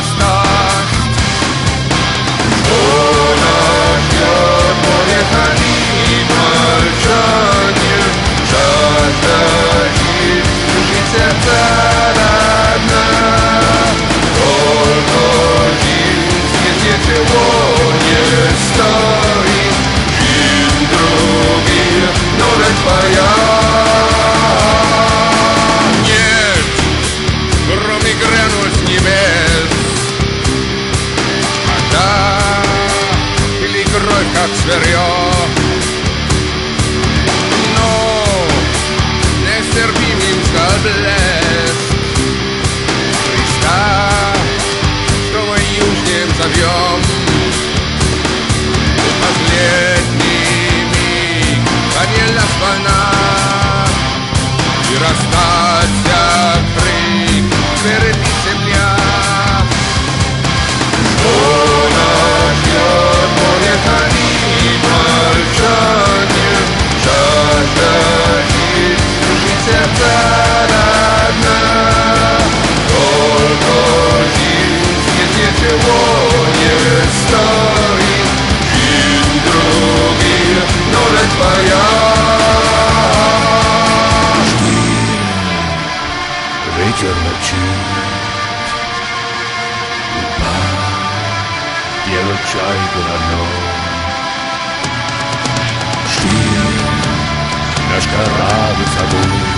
страсть. Она пьет море хранит молчание, жажда жить, душит сердца родна. Только жизнь в свете чего не стоит, жизнь других, но не твоя. Нет, кроме грянул с небес, вода или кровь, как зверье. Но нестерпимым стал блеск Христа, что мы южнем зовем. Последний миг поднялась волна, и раздался крик, свернись земля. Она ждет море хранит молчание, жажда жить, душит сердца родна. Только жизнь в свете чего не стоит, жизнь других, но не твоя. Ветер мочит, Upal, пела чайка на дно. Шtil, наш корабль забыл.